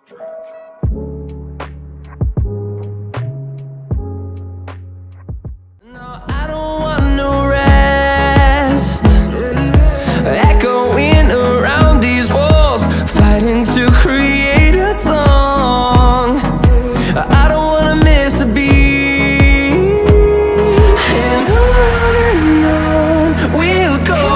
No, I don't want no rest, echoing around these walls, fighting to create a song. I don't wanna miss a beat, and on we'll go,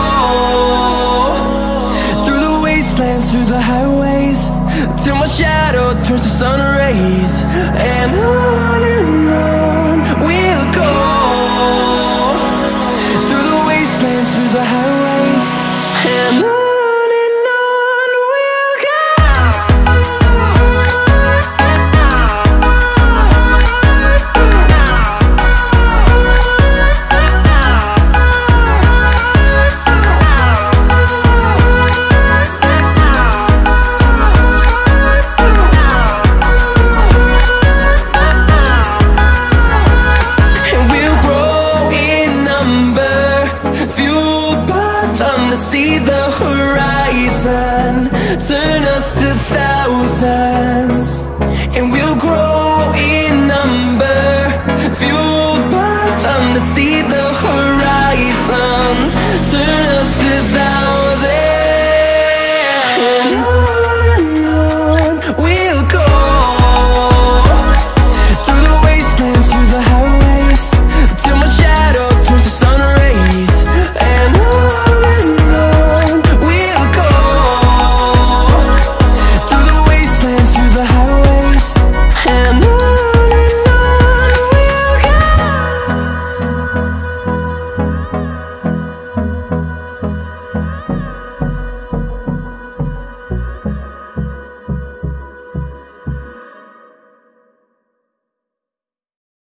through the wastelands, through the highways, till my shadow turns to sun rays, and on